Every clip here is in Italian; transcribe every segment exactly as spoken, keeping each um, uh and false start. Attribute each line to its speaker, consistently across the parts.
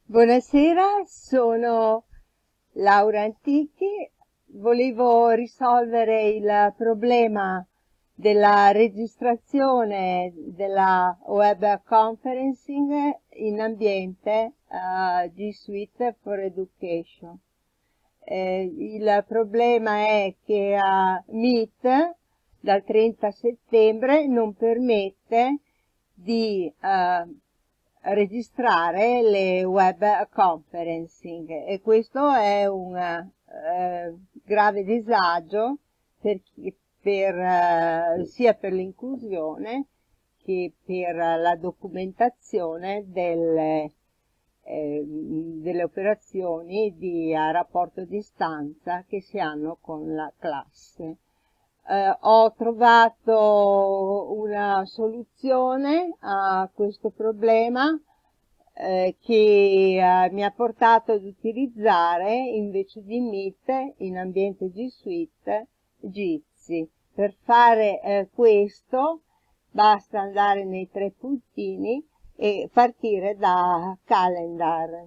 Speaker 1: Buonasera, sono Laura Antichi. Volevo risolvere il problema della registrazione della web conferencing in ambiente uh, G Suite for Education. Eh, il problema è che uh, Meet dal trenta settembre non permette di uh, registrare le web conferencing e questo è un eh, grave disagio per, per, eh, sia per l'inclusione che per la documentazione delle, eh, delle operazioni di a rapporto di stanza che si hanno con la classe. Eh, ho trovato una soluzione a questo problema eh, che eh, mi ha portato ad utilizzare invece di Meet in ambiente G Suite Jitsi. Per fare eh, questo basta andare nei tre puntini e partire da Calendar.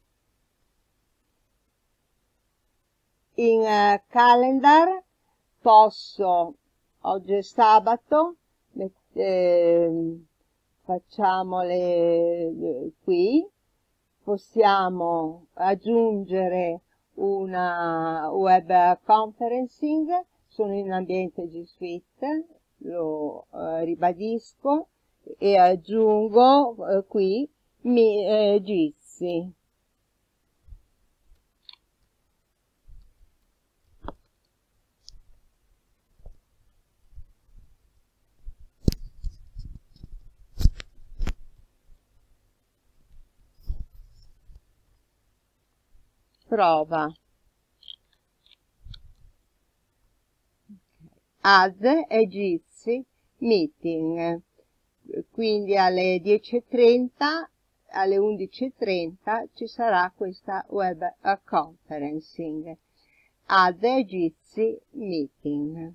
Speaker 1: In uh, Calendar posso, oggi è sabato, eh, facciamole qui, possiamo aggiungere una web conferencing, sono in ambiente G Suite, lo eh, ribadisco e aggiungo eh, qui mi, eh, Jitsi. Prova. Add e Jitsi meeting. Quindi alle dieci e trenta, alle undici e trenta ci sarà questa web conferencing. Add e Jitsi meeting.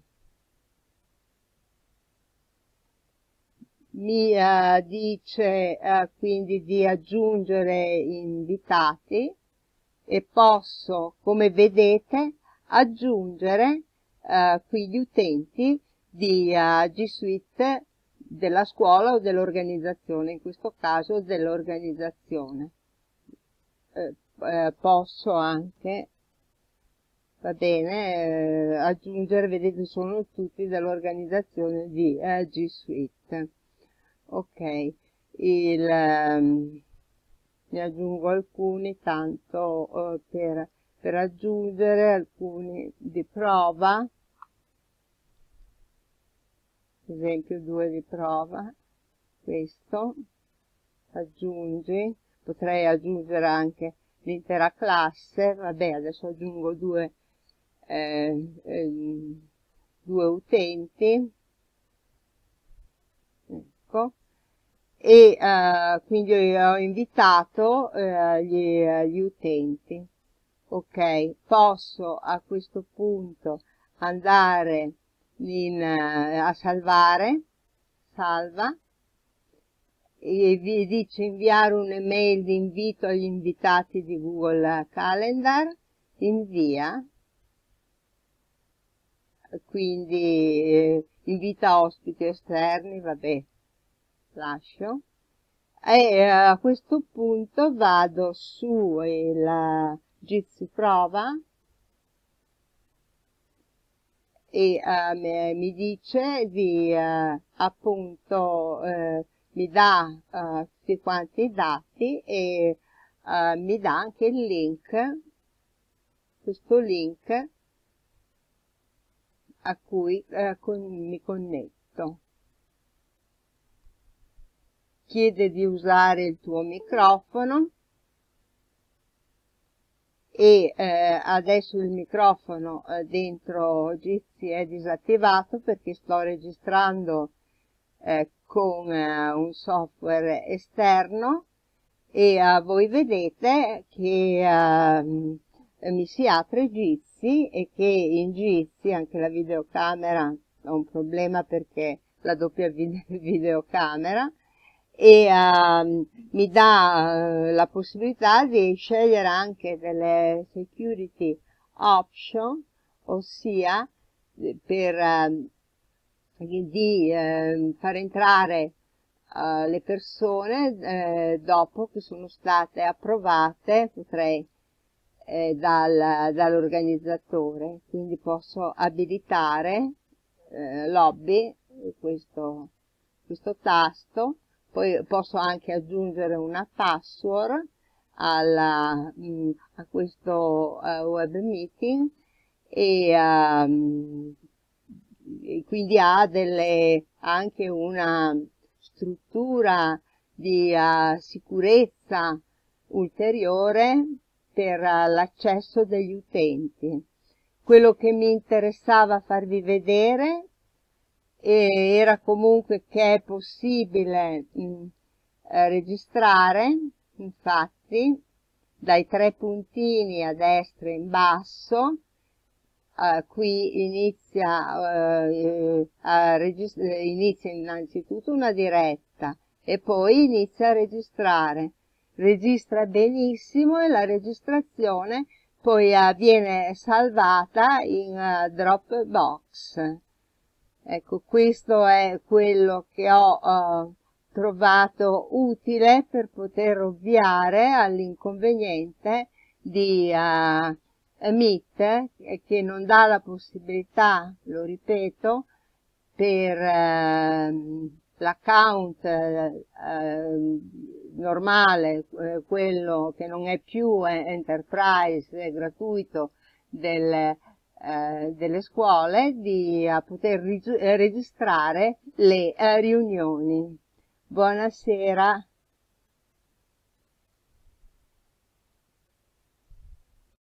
Speaker 1: Mi uh, dice uh, quindi di aggiungere invitati e posso, come vedete, aggiungere uh, qui gli utenti di uh, G Suite della scuola o dell'organizzazione, in questo caso dell'organizzazione. Eh, eh, posso anche, va bene, eh, aggiungere, vedete, sono tutti dell'organizzazione di eh, G Suite. Ok, il... Um, ne aggiungo alcuni tanto uh, per, per aggiungere alcuni di prova, ad esempio due di prova, questo, aggiungi, potrei aggiungere anche l'intera classe, vabbè adesso aggiungo due, eh, eh, due utenti, ecco. E uh, quindi ho invitato uh, gli, uh, gli utenti. Ok, posso a questo punto andare in, uh, a salvare, salva, e vi dice inviare un'email di invito agli invitati di Google Calendar, invia, quindi eh, invita ospiti esterni, vabbè. Lascio e a questo punto vado su il Jitsi prova e uh, mi, mi dice di uh, appunto uh, mi dà uh, tutti quanti i dati e uh, mi dà anche il link, questo link a cui uh, con, mi connetto. Chiede di usare il tuo microfono e eh, adesso il microfono eh, dentro Jitsi è disattivato perché sto registrando eh, con eh, un software esterno e eh, voi vedete che eh, mi si apre Jitsi e che in Jitsi anche la videocamera ha un problema perché la doppia videocamera e uh, mi dà uh, la possibilità di scegliere anche delle security option, ossia per uh, di uh, far entrare uh, le persone uh, dopo che sono state approvate, potrei eh, dal, dall'organizzatore, quindi posso abilitare eh, lobby, questo, questo tasto, poi posso anche aggiungere una password alla, mh, a questo uh, web meeting e, um, e quindi ha delle, anche una struttura di uh, sicurezza ulteriore per uh, l'accesso degli utenti. Quello che mi interessava farvi vedere eh, era comunque che è possibile mh, eh, registrare, infatti, dai tre puntini a destra e in basso, Uh, qui inizia, uh, a inizia innanzitutto una diretta e poi inizia a registrare. Registra benissimo e la registrazione poi uh, viene salvata in uh, Dropbox. Ecco, questo è quello che ho uh, trovato utile per poter ovviare all'inconveniente di uh, Meet, che non dà la possibilità, lo ripeto, per eh, l'account eh, normale, eh, quello che non è più enterprise, è gratuito, del, eh, delle scuole, di a poter registrare le eh, riunioni. Buonasera.